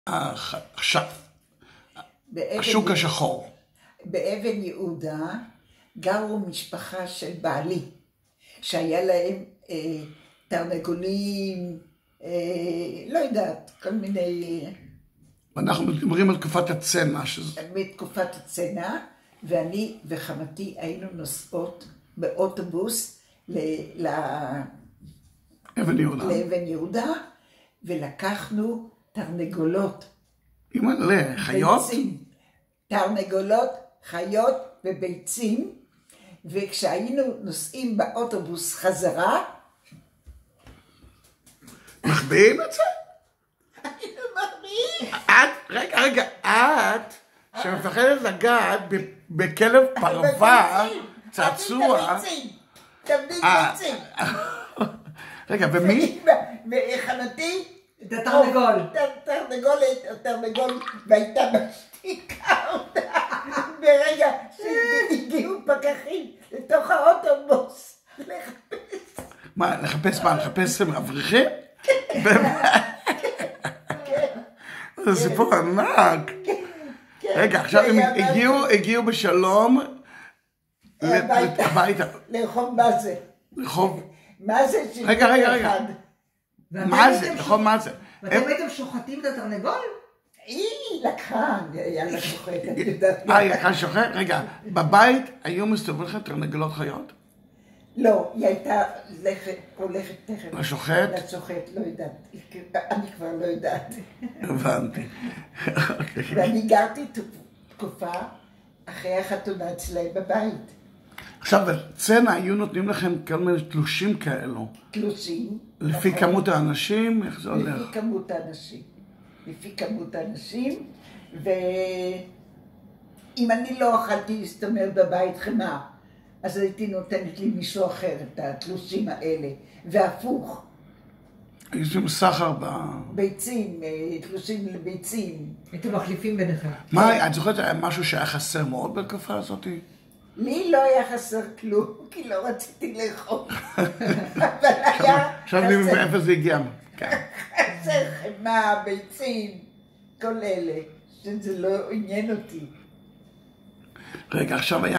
עכשיו, השוק השחור. באבן יהודה גרו משפחה של בעלי, שהיה להם תרנגולים, לא יודעת, כל מיני... אנחנו מדברים על תקופת הצנע. בתקופת הצנע, ואני וחמתי היינו נוסעות באוטובוס לאבן יהודה, ולקחנו תרנגולות. אימא'לה, חיות? ביצים. תרנגולות, חיות וביצים, וכשהיינו נוסעים באוטובוס חזרה, מחביאים את זה? היינו מחביאים. רגע, את שמפחדת לגעת בכלב פרווה, צעצוע. תבדיל ביצים. רגע, ומי? וחמתי, את התרנגול. תרנגול, והייתה משתיקה אותה. ברגע שהגיעו פקחים לתוך האוטובוס לחפש. מה, לחפש אברכים? זה סיפור ענק. רגע, עכשיו הם הגיעו בשלום הביתה. לרחוב מה זה? רחוב... מה זה? רגע. מה זה? רחוב מה זה? ואתם הייתם שוחטים את התרנגול? היא לקחה, היה לה שוחט, את יודעת. היא לקחה שוחט? רגע, בבית היו מסתובבים לכם תרנגולות חיות? לא, היא הייתה הולכת תכף. לשוחט? לשוחט, לא יודעת. אני כבר לא יודעת. הבנתי. ואני גרתי תקופה אחרי החתונה אצלהם בבית. עכשיו, בצנע היו נותנים לכם כל מיני תלושים כאלו. תלושים. לפי כמות האנשים? איך זה הולך? לפי כמות האנשים. ואם אני לא אכלתי להסתמר בבית חמה, אז הייתי נותנת לי מישהו אחר את התלושים האלה. והפוך. יש שם סחר ביצים, תלושים לביצים. הייתם מחליפים ביניכם. מה, את זוכרת משהו שהיה חסר מאוד בתקופה הזאת? לי לא היה חסר כלום, כי לא רציתי לאכול. אבל היה עכשיו אני מבין מאיפה זה הגיע. חסר חמה, ביצים, כל אלה, שזה לא עניין אותי. רגע, עכשיו היה